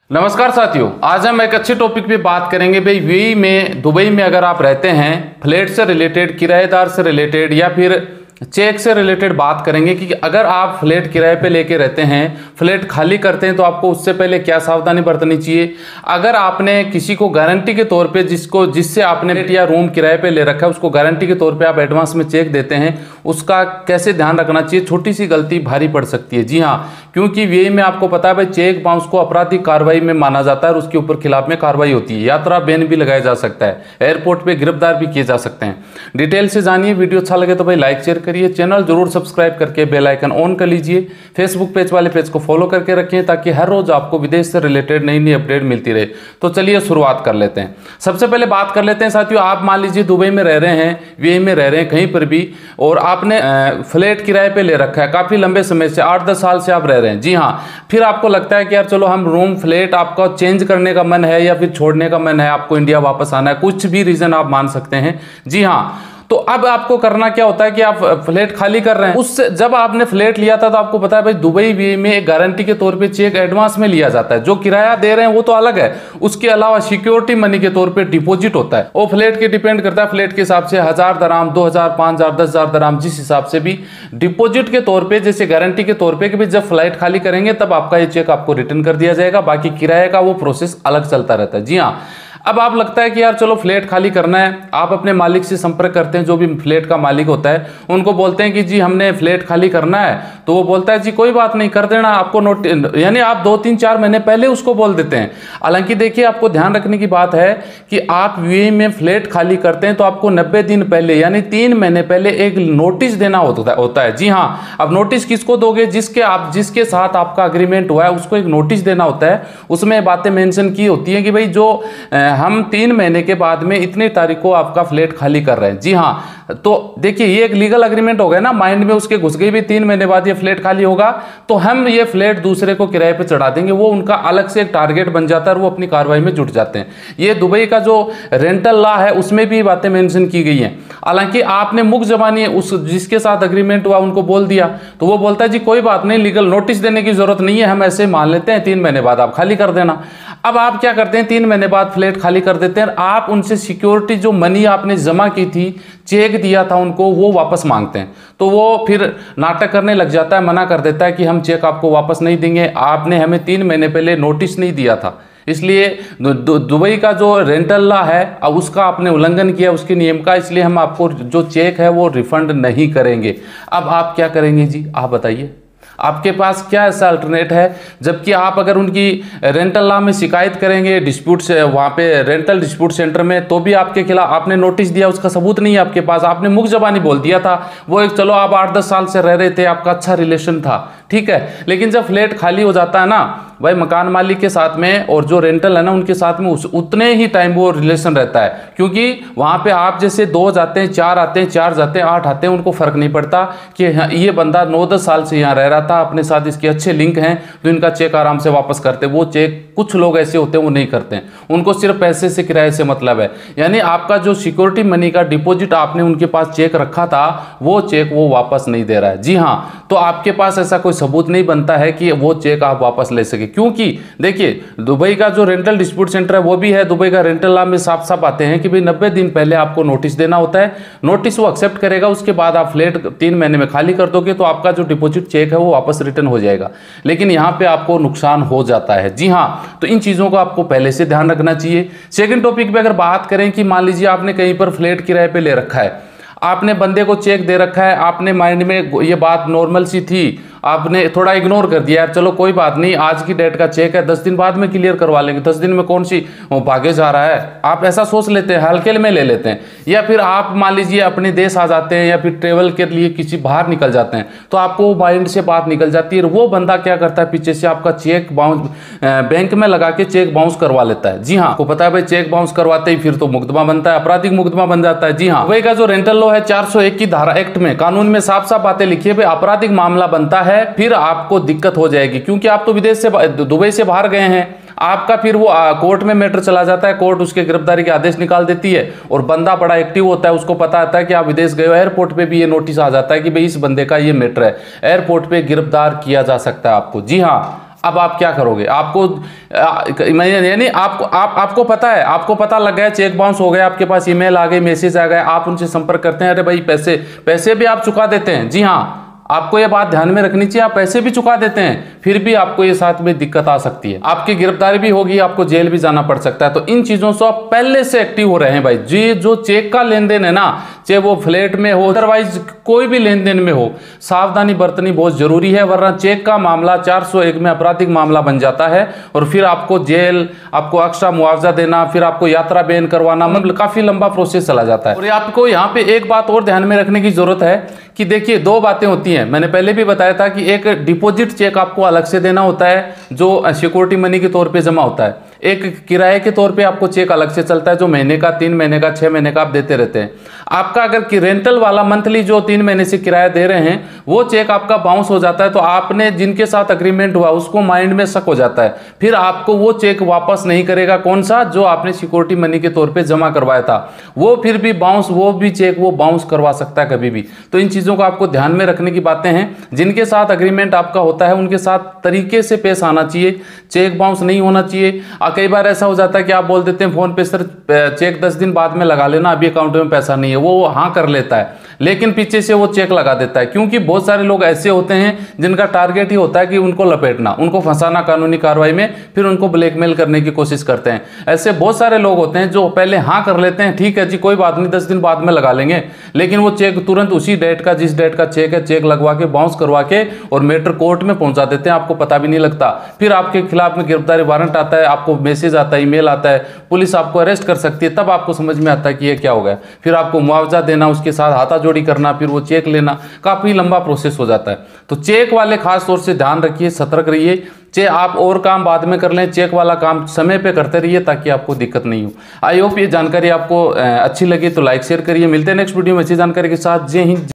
नमस्कार साथियों, आज हम एक अच्छे टॉपिक पे बात करेंगे। भाई यूएई में, दुबई में अगर आप रहते हैं, फ्लैट से रिलेटेड, किराएदार से रिलेटेड या फिर चेक से रिलेटेड बात करेंगे कि अगर आप फ्लैट किराए पे लेके रहते हैं, फ्लैट खाली करते हैं, तो आपको उससे पहले क्या सावधानी बरतनी चाहिए। अगर आपने किसी को गारंटी के तौर पे जिससे आपने फ्लैट या रूम किराए पे ले रखा है, उसको गारंटी के तौर पे आप एडवांस में चेक देते हैं, उसका कैसे ध्यान रखना चाहिए। छोटी सी गलती भारी पड़ सकती है। जी हाँ, क्योंकि यूएई में आपको पता है भाई, चेक बाउंस को आपराधिक कार्रवाई में माना जाता है और उसके ऊपर खिलाफ में कार्रवाई होती है। यात्रा बैन भी लगाया जा सकता है, एयरपोर्ट पे गिरफ्तार भी किए जा सकते हैं। डिटेल से जानिए। वीडियो अच्छा लगे तो भाई लाइक शेयर करिए, चैनल जरूर सब्सक्राइब करके बेल आइकन ऑन कर लीजिए। फेसबुक पेज वाले पेज को फॉलो करके रखें ताकि हर रोज आपको विदेश से रिलेटेड नई नई अपडेट मिलती रहे। तो चलिए शुरुआत कर लेते हैं। सबसे पहले बात कर लेते हैं साथियों, आप मान लीजिए दुबई में रह रहे हैं, यूएई में रह रहे हैं, कहीं पर भी, और आपने फ्लैट किराए पे ले रखा है, काफी लंबे समय से 8-10 साल से आप रह रहे हैं। जी हाँ, फिर आपको लगता है कि यार चलो हम रूम फ्लैट, आपका चेंज करने का मन है या फिर छोड़ने का मन है, आपको इंडिया वापस आना है, कुछ भी रीजन आप मान सकते हैं। जी हाँ, तो अब आपको करना क्या होता है कि आप फ्लैट खाली कर रहे हैं। उससे जब आपने फ्लैट लिया था तो आपको पता है भाई, दुबई वी में एक गारंटी के तौर पे चेक एडवांस में लिया जाता है। जो किराया दे रहे हैं वो तो अलग है, उसके अलावा सिक्योरिटी मनी के तौर पे डिपॉजिट होता है। वो फ्लैट के डिपेंड करता है, फ्लैट के हिसाब से 1000 दराम, 2000, 5000, 10,000 दराम, जिस हिसाब से भी डिपॉजिट के तौर पर, जैसे गारंटी के तौर पर कि भाई जब फ्लाइट खाली करेंगे तब आपका ये चेक आपको रिटर्न कर दिया जाएगा। बाकी किराए का वो प्रोसेस अलग चलता रहता है। जी हाँ, अब आप लगता है कि यार चलो फ्लैट खाली करना है, आप अपने मालिक से संपर्क करते हैं, जो भी फ्लैट का मालिक होता है उनको बोलते हैं कि जी हमने फ्लैट खाली करना है। तो वो बोलता है जी कोई बात नहीं, कर देना, आपको नोटिस, यानी आप 2-3-4 महीने पहले उसको बोल देते हैं। हालांकि देखिए, आपको ध्यान रखने की बात है कि आप यूएई में फ्लैट खाली करते हैं तो आपको 90 दिन पहले, यानी 3 महीने पहले एक नोटिस देना होता है। जी हाँ, अब नोटिस किसको दोगे? जिसके साथ आपका अग्रीमेंट हुआ है उसको एक नोटिस देना होता है। उसमें बातें मेंशन की होती है कि भाई जो हम 3 महीने के बाद में इतनी तारीख को आपका फ्लैट खाली कर रहे हैं। जी हाँ, तो देखिए ये एक लीगल अग्रीमेंट हो गया ना, माइंड में उसके घुस गई भी 3 महीने बाद ये फ्लैट खाली होगा तो हम ये फ्लैट दूसरे को किराए पे चढ़ा देंगे। वो उनका अलग से एक टारगेट बन जाता है और वो अपनी कार्रवाई में जुट जाते हैं। ये दुबई का जो रेंटल लॉ है उसमें भी बातें मेंशन की गई हैं। हालांकि आपने मुख जबानी उस जिसके साथ अग्रीमेंट हुआ उनको बोल दिया तो वो बोलता है जी कोई बात नहीं, लीगल नोटिस देने की जरूरत नहीं है, हम ऐसे मान लेते हैं, 3 महीने बाद आप खाली कर देना। अब आप क्या करते हैं, 3 महीने बाद फ्लैट खाली कर देते हैं। आप उनसे सिक्योरिटी, जो मनी आपने जमा की थी, चेक दिया था उनको, वो वापस मांगते हैं। तो वो फिर नाटक करने लग जाता है, मना कर देता है कि हम चेक आपको वापस नहीं देंगे, आपने हमें 3 महीने पहले नोटिस नहीं दिया था, इसलिए दुबई का जो रेंटल लॉ है अब उसका आपने उल्लंघन किया, उसके नियम का, इसलिए हम आपको जो चेक है वो रिफंड नहीं करेंगे। अब आप क्या करेंगे जी, आप बताइए, आपके पास क्या ऐसा अल्टरनेट है? जबकि आप अगर उनकी रेंटल लॉ में शिकायत करेंगे, डिस्प्यूट से, वहाँ पे रेंटल डिस्प्यूट सेंटर में, तो भी आपके खिलाफ, आपने नोटिस दिया, उसका सबूत नहीं है आपके पास, आपने मुख जबानी बोल दिया था, वो एक चलो आप 8-10 साल से रह रहे थे, आपका अच्छा रिलेशन था, ठीक है। लेकिन जब फ्लैट खाली हो जाता है ना भाई, मकान मालिक के साथ में और जो रेंटल है ना उनके साथ में उतने ही टाइम वो रिलेशन रहता है, क्योंकि वहाँ पे आप जैसे 2 जाते हैं, 4 आते हैं, 4 जाते हैं, 8 आते हैं, उनको फर्क नहीं पड़ता कि ये बंदा 9-10 साल से यहाँ रह रहा था, अपने साथ इसके अच्छे लिंक हैं, तो इनका चेक आराम से वापस करते। वो चेक कुछ लोग ऐसे होते हैं वो नहीं करते हैं, उनको सिर्फ पैसे से, किराए से मतलब है। यानी आपका जो सिक्योरिटी मनी का डिपॉजिट आपने उनके पास चेक रखा था, वो चेक वो वापस नहीं दे रहा है। जी हाँ, तो आपके पास ऐसा कोई सबूत नहीं बनता है कि वो चेक आप वापस ले सके, क्योंकि देखिए दुबई का जो रेंटल डिस्प्यूट सेंटर है वो भी है, दुबई का रेंटल लॉ में साफ साफ आते हैं कि भाई 90 दिन पहले आपको नोटिस देना होता है। नोटिस वो एक्सेप्ट करेगा, उसके बाद आप फ्लैट 3 महीने में खाली कर दोगे तो आपका जो डिपॉजिट चेक है वो वापस रिटर्न हो जाएगा। लेकिन यहाँ पे आपको नुकसान हो जाता है। जी हाँ, तो इन चीजों को आपको पहले से ध्यान रखना चाहिए। सेकंड टॉपिक पे अगर बात करें कि मान लीजिए आपने कहीं पर फ्लैट किराए पे ले रखा है, आपने बंदे को चेक दे रखा है, आपने माइंड में ये बात नॉर्मल सी थी, आपने थोड़ा इग्नोर कर दिया, यार चलो कोई बात नहीं, आज की डेट का चेक है, 10 दिन बाद में क्लियर करवा लेंगे, 10 दिन में कौन सी भागे जा रहा है, आप ऐसा सोच लेते हैं, हल्के में ले लेते हैं। या फिर आप मान लीजिए अपने देश आ जाते हैं या फिर ट्रेवल के लिए किसी बाहर निकल जाते हैं, तो आपको माइंड से बात निकल जाती है, वो बंदा क्या करता है, पीछे से आपका चेक बाउंस बैंक में लगा के चेक बाउंस करवा लेता है। जी हाँ, आपको पता है भाई, चेक बाउंस करवाते ही फिर तो मुकदमा बनता है, आपराधिक मुकदमा बन जाता है। जी हाँ, दुबई का जो रेंटल लॉ है 401 की धारा एक्ट में, कानून में साफ साफ बातें लिखी है भाई, आपराधिक मामला बनता है, फिर आपको दिक्कत हो जाएगी, क्योंकि आप तो विदेश से, दुबई से बाहर गए हैं, आपका फिर वो कोर्ट में मैटर चला जाता है, कोर्ट उसके गिरफ्तारी के आदेश निकाल देती है और बंदा बड़ा एक्टिव होता है, उसको पता आता है कि आप विदेश गए हो, एयरपोर्ट पे भी ये नोटिस आ जाता है कि भाई इस बंदे का ये मैटर है, एयरपोर्ट पे गिरफ्तार किया जा सकता है आपको। जी हाँ, अब आप क्या करोगे? आपको यानी आपको पता है, आपको पता लग गया चेक बाउंस हो गया, आपके पास ईमेल आ गई, मैसेज आ गया, आप उनसे संपर्क करते हैं, अरे भाई पैसे भी आप चुका देते हैं। जी हाँ, आपको ये बात ध्यान में रखनी चाहिए, आप पैसे भी चुका देते हैं, फिर भी आपको ये साथ में दिक्कत आ सकती है, आपकी गिरफ्तारी भी होगी, आपको जेल भी जाना पड़ सकता है। तो इन चीजों से आप पहले से एक्टिव हो रहे हैं भाई। जी, जो चेक का लेन देन है ना, चाहे वो फ्लैट में हो, अदरवाइज कोई भी लेन देन में हो, सावधानी बरतनी बहुत जरूरी है, वरना चेक का मामला 401 में आपराधिक मामला बन जाता है और फिर आपको जेल, आपको एक्स्ट्रा मुआवजा देना, फिर आपको यात्रा बैन करवाना, मतलब काफी लंबा प्रोसेस चला जाता है। और आपको यहाँ पे एक बात और ध्यान में रखने की जरूरत है कि देखिए, दो बातें होती हैं। मैंने पहले भी बताया था कि एक डिपॉजिट चेक आपको अलग से देना होता है जो सिक्योरिटी मनी के तौर पे जमा होता है, एक किराए के तौर पे आपको चेक अलग से चलता है जो महीने का, 3 महीने का, 6 महीने का आप देते रहते हैं। आपका अगर कि रेंटल वाला मंथली जो 3 महीने से किराया दे रहे हैं, वो चेक आपका बाउंस हो जाता है, तो आपने जिनके साथ अग्रीमेंट हुआ उसको माइंड में शक हो जाता है, फिर आपको वो चेक वापस नहीं करेगा। कौन सा? जो आपने सिक्योरिटी मनी के तौर पे जमा करवाया था, वो फिर भी बाउंस, वो भी चेक वो बाउंस करवा सकता है कभी भी। तो इन चीजों को आपको ध्यान में रखने की बातें हैं। जिनके साथ अग्रीमेंट आपका होता है उनके साथ तरीके से पेश आना चाहिए, चेक बाउंस नहीं होना चाहिए। कई बार ऐसा हो जाता है कि आप बोल देते हैं फोन पे, सर चेक 10 दिन बाद में लगा लेना, अभी अकाउंट में पैसा नहीं है, वो हाँ कर लेता है, लेकिन पीछे से वो चेक लगा देता है। क्योंकि बहुत सारे लोग ऐसे होते हैं जिनका टारगेट ही होता है कि उनको लपेटना, उनको फंसाना कानूनी कार्रवाई में, फिर उनको ब्लैकमेल करने की कोशिश करते हैं। ऐसे बहुत सारे लोग होते हैं जो पहले हाँ कर लेते हैं, ठीक है जी कोई बात नहीं 10 दिन बाद में लगा लेंगे, लेकिन वो चेक तुरंत उसी डेट का, जिस डेट का चेक है, चेक लगवा के बाउंस करवा के और मैटर कोर्ट में पहुंचा देते हैं, आपको पता भी नहीं लगता। फिर आपके खिलाफ में गिरफ्तारी वारंट आता है, आपको मैसेज आता है, ईमेल आता है, पुलिस आपको अरेस्ट कर सकती है, तब आपको समझ में आता है कि ये क्या हो गया। फिर आपको मुआवजा देना, उसके साथ हाथाजोड़ी करना, फिर वो चेक लेना, काफी लंबा प्रोसेस हो जाता है। तो चेक वाले खास तौर से ध्यान रखिए, सतर्क रहिए। चाहे आप और काम बाद में कर लें, चेक वाला काम समय पे करते रहिए ताकि आपको दिक्कत नहीं हो। आई होप ये जानकारी आपको अच्छी लगी तो लाइक शेयर करिए। मिलते हैं नेक्स्ट वीडियो में अच्छी जानकारी के साथ। जय हिंद।